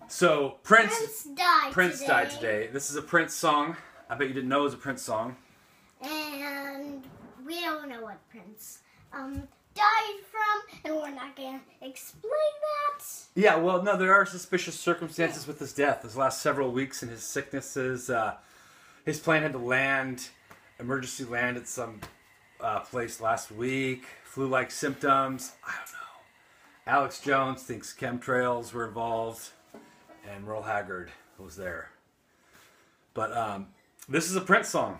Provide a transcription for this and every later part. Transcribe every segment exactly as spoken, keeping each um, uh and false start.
So Prince Prince died Prince today. died today. This is a Prince song. I bet you didn't know it was a Prince song. And we don't know what Prince um, died from, and we're not going to explain that. Yeah, well, no, there are suspicious circumstances with his death. His last several weeks and his sicknesses. Uh, his plane had to land, emergency land at some uh, place last week. Flu-like symptoms. I don't know. Alex Jones thinks chemtrails were involved, and Merle Haggard was there. But um, this is a Prince song.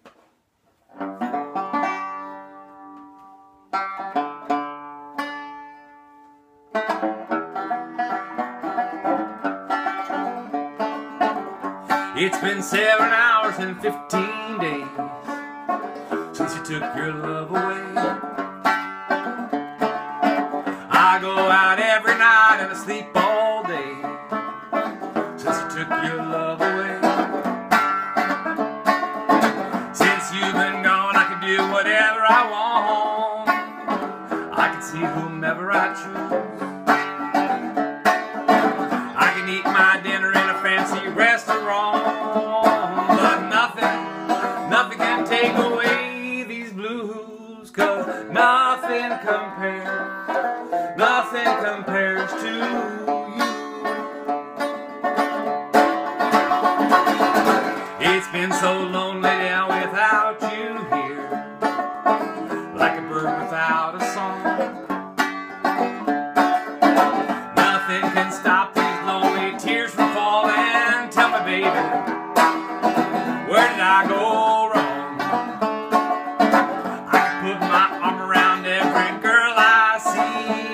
It's been seven hours and fifteen days since you took your love away. I go out every night and I sleep all day since you took your love away. Since you've been gone, I can do whatever I want. I can see whomever I choose. I can eat my dinner in a fancy restaurant, but nothing, nothing can take away these blues, 'cause nothing compares, nothing compares to you. It's been so lonely down without you here, like a bird without a song. Nothing can stop these lonely tears from falling. Tell me, baby, where did I go wrong? I can put my arm around every girl I see,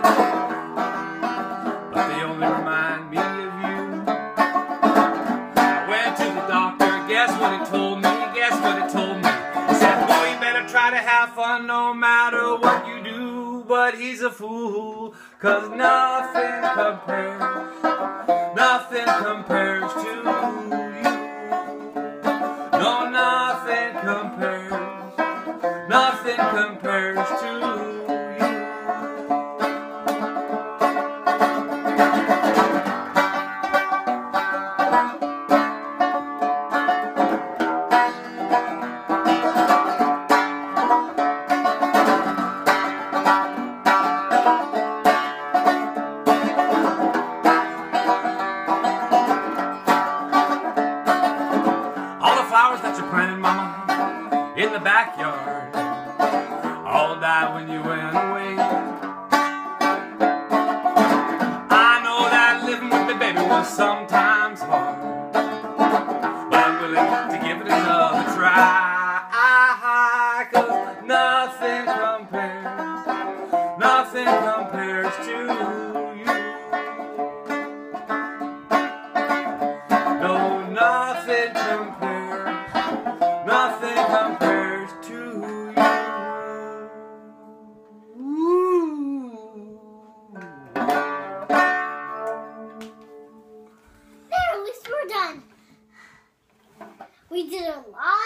but they only remind me of you. I went to the doctor, guess what he told me? Guess what he told me? He said, boy, you better try to have fun no matter what you do. But he's a fool, 'cause nothing compares, nothing compares to you. No, nothing compares, nothing compares to you. That you planted, mama, in the backyard, all died when you went away. I know that living with the baby was sometimes hard, but I'm willing to give it another try, 'cause nothing compares, nothing compares to you. No, nothing compares, nothing compares to you. There, at least we're done. We did a lot.